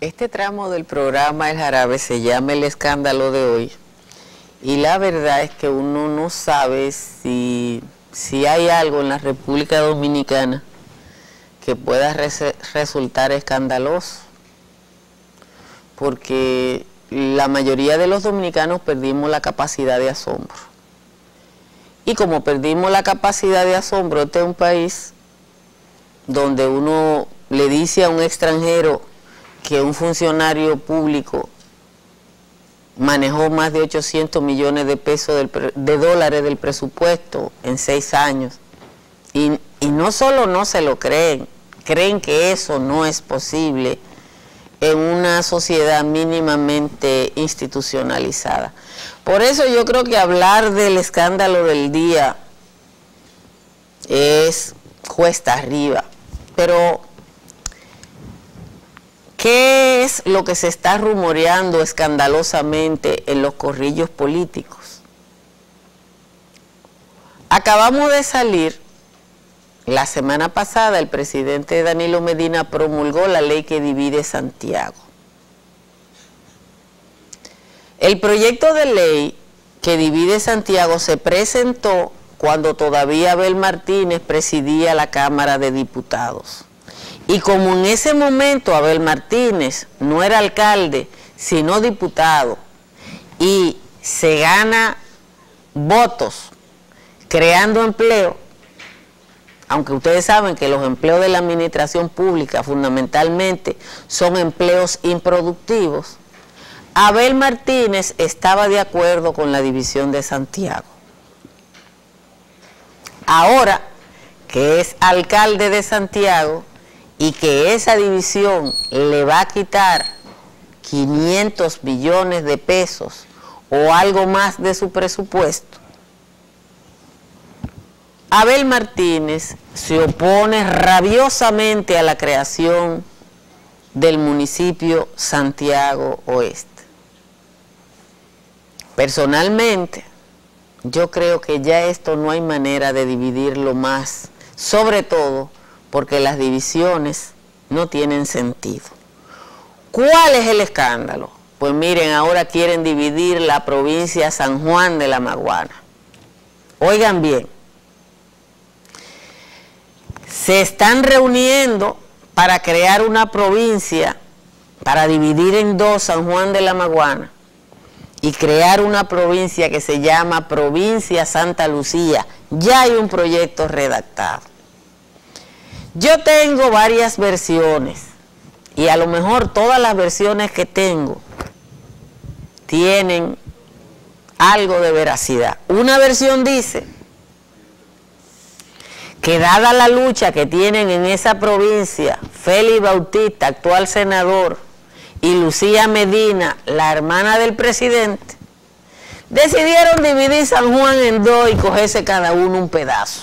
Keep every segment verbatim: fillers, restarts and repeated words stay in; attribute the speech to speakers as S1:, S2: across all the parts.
S1: Este tramo del programa El Jarabe se llama El Escándalo de Hoy, y la verdad es que uno no sabe si, si hay algo en la República Dominicana que pueda res, resultar escandaloso, porque la mayoría de los dominicanos perdimos la capacidad de asombro. Y como perdimos la capacidad de asombro, este es un país donde uno le dice a un extranjero que un funcionario público manejó más de ochocientos millones de pesos del, de dólares del presupuesto en seis años. Y, y no solo no se lo creen, creen que eso no es posible en una sociedad mínimamente institucionalizada. Por eso yo creo que hablar del escándalo del día es cuesta arriba. Pero, ¿qué es lo que se está rumoreando escandalosamente en los corrillos políticos? Acabamos de salir, la semana pasada el presidente Danilo Medina promulgó la ley que divide Santiago. El proyecto de ley que divide Santiago se presentó cuando todavía Abel Martínez presidía la Cámara de Diputados. Y como en ese momento Abel Martínez no era alcalde, sino diputado, y se gana votos creando empleo, aunque ustedes saben que los empleos de la administración pública fundamentalmente son empleos improductivos, Abel Martínez estaba de acuerdo con la división de Santiago. Ahora que es alcalde de Santiago y que esa división le va a quitar quinientos millones de pesos o algo más de su presupuesto, Abel Martínez se opone rabiosamente a la creación del municipio Santiago Oeste. Personalmente, yo creo que ya esto no hay manera de dividirlo más, sobre todo porque las divisiones no tienen sentido. ¿Cuál es el escándalo? Pues miren, ahora quieren dividir la provincia San Juan de la Maguana. Oigan bien, se están reuniendo para crear una provincia, para dividir en dos San Juan de la Maguana y crear una provincia que se llama Provincia Santa Lucía. Ya hay un proyecto redactado. Yo tengo varias versiones y a lo mejor todas las versiones que tengo tienen algo de veracidad. Una versión dice que dada la lucha que tienen en esa provincia Félix Bautista, actual senador, y Lucía Medina, la hermana del presidente, decidieron dividir San Juan en dos y cogerse cada uno un pedazo.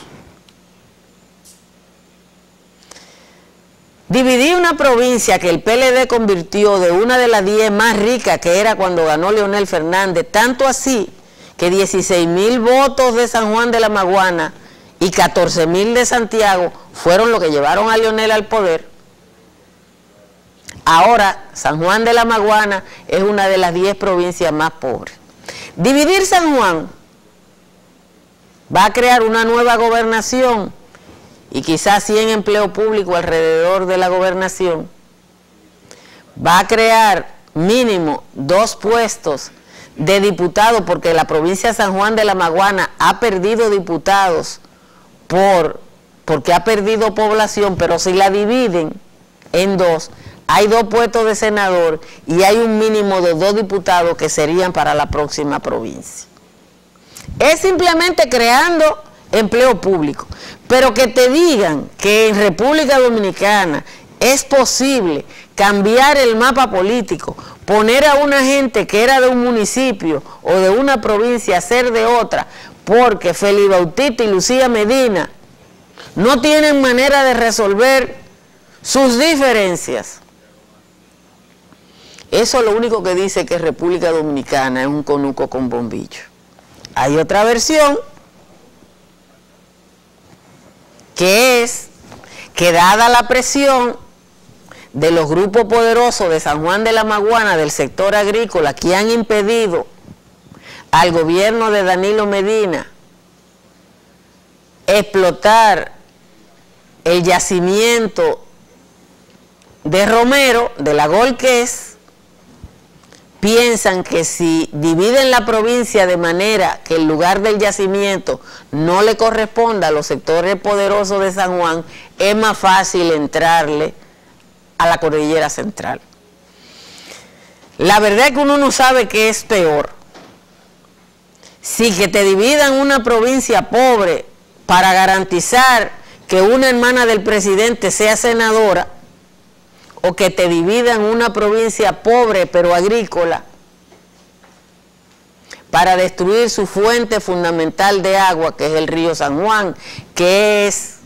S1: Dividir una provincia que el P L D convirtió de una de las diez más ricas que era cuando ganó Leonel Fernández, tanto así que dieciséis mil votos de San Juan de la Maguana y catorce mil de Santiago fueron los que llevaron a Leonel al poder. Ahora San Juan de la Maguana es una de las diez provincias más pobres. Dividir San Juan va a crear una nueva gobernación y quizás cien empleos públicos alrededor de la gobernación. Va a crear mínimo dos puestos de diputados, porque la provincia de San Juan de la Maguana ha perdido diputados por, porque ha perdido población, pero si la dividen en dos, hay dos puestos de senador y hay un mínimo de dos diputados que serían para la próxima provincia. Es simplemente creando empleo público, pero que te digan que en República Dominicana es posible cambiar el mapa político, poner a una gente que era de un municipio o de una provincia a ser de otra, porque Félix Bautista y Lucía Medina no tienen manera de resolver sus diferencias. Eso lo único que dice que República Dominicana es un conuco con bombillo. Hay otra versión que es que dada la presión de los grupos poderosos de San Juan de la Maguana, del sector agrícola, que han impedido al gobierno de Danilo Medina explotar el yacimiento de Romero, de la Golqués, piensan que si dividen la provincia de manera que el lugar del yacimiento no le corresponda a los sectores poderosos de San Juan, es más fácil entrarle a la cordillera central. La verdad es que uno no sabe qué es peor. Si que te dividan una provincia pobre para garantizar que una hermana del presidente sea senadora, o que te dividan una provincia pobre pero agrícola para destruir su fuente fundamental de agua, que es el río San Juan, que es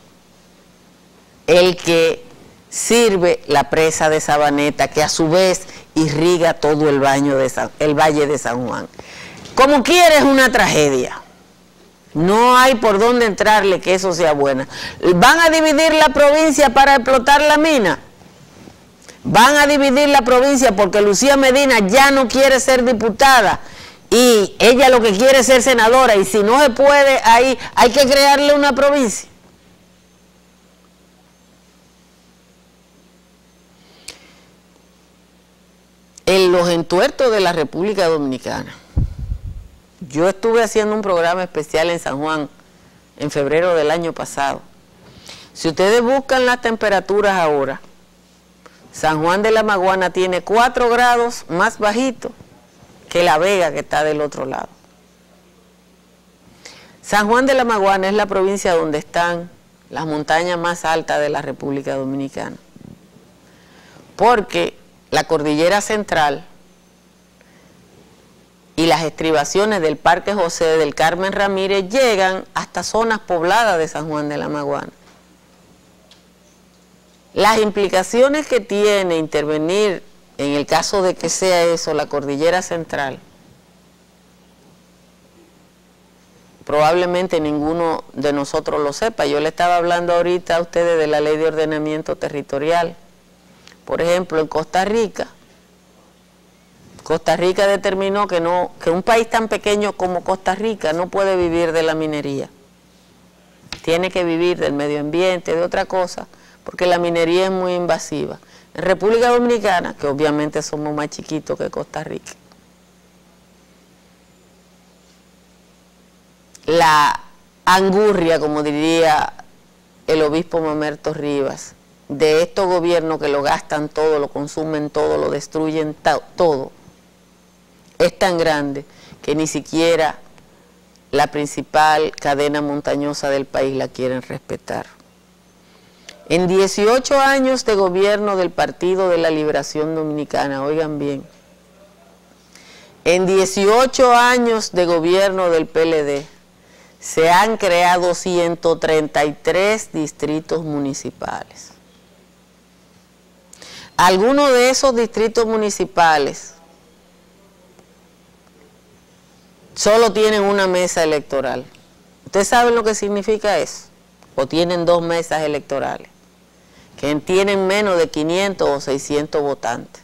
S1: el que sirve la presa de Sabaneta, que a su vez irriga todo el, baño de San, el valle de San Juan. Como quiera, es una tragedia. No hay por dónde entrarle que eso sea buena. ¿Van a dividir la provincia para explotar la mina? Van a dividir la provincia porque Lucía Medina ya no quiere ser diputada y ella lo que quiere es ser senadora, y si no se puede, ahí hay que crearle una provincia. En los entuertos de la República Dominicana, yo estuve haciendo un programa especial en San Juan en febrero del año pasado. Si ustedes buscan las temperaturas ahora, San Juan de la Maguana tiene cuatro grados más bajito que La Vega, que está del otro lado. San Juan de la Maguana es la provincia donde están las montañas más altas de la República Dominicana, porque la cordillera central y las estribaciones del Parque José del Carmen Ramírez llegan hasta zonas pobladas de San Juan de la Maguana. Las implicaciones que tiene intervenir, en el caso de que sea eso, la cordillera central, probablemente ninguno de nosotros lo sepa. Yo le estaba hablando ahorita a ustedes de la ley de ordenamiento territorial. Por ejemplo, en Costa Rica, Costa Rica determinó que, no, que un país tan pequeño como Costa Rica no puede vivir de la minería. Tiene que vivir del medio ambiente, de otra cosa, porque la minería es muy invasiva. En República Dominicana, que obviamente somos más chiquitos que Costa Rica, la angurria, como diría el obispo Mamerto Rivas, de estos gobiernos que lo gastan todo, lo consumen todo, lo destruyen todo, es tan grande que ni siquiera la principal cadena montañosa del país la quieren respetar. En dieciocho años de gobierno del Partido de la Liberación Dominicana, oigan bien, en dieciocho años de gobierno del P L D, se han creado ciento treinta y tres distritos municipales. Algunos de esos distritos municipales solo tienen una mesa electoral. ¿Ustedes saben lo que significa eso? O tienen dos mesas electorales, que tienen menos de quinientos o seiscientos votantes.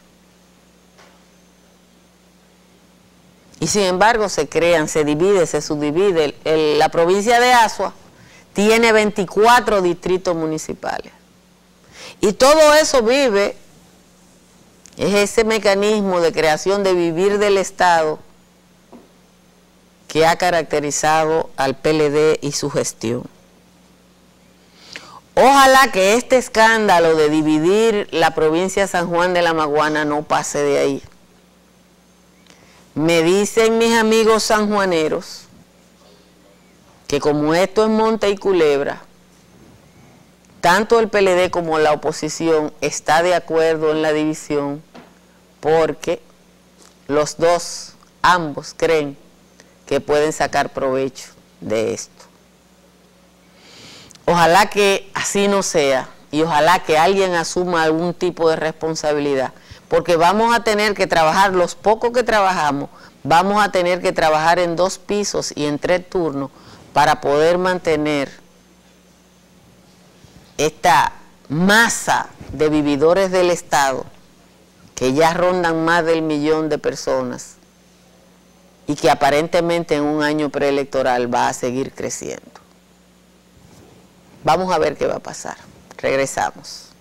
S1: Y sin embargo se crean, se divide, se subdivide. El, el, la provincia de Azua tiene veinticuatro distritos municipales. Y todo eso vive, es ese mecanismo de creación de vivir del Estado que ha caracterizado al P L D y su gestión. Ojalá que este escándalo de dividir la provincia de San Juan de la Maguana no pase de ahí. Me dicen mis amigos sanjuaneros que como esto es monte y culebra, tanto el P L D como la oposición está de acuerdo en la división, porque los dos, ambos, creen que pueden sacar provecho de esto. Ojalá que así no sea, y ojalá que alguien asuma algún tipo de responsabilidad, porque vamos a tener que trabajar, los pocos que trabajamos, vamos a tener que trabajar en dos pisos y en tres turnos para poder mantener esta masa de vividores del Estado, que ya rondan más del millón de personas y que aparentemente en un año preelectoral va a seguir creciendo. Vamos a ver qué va a pasar. Regresamos.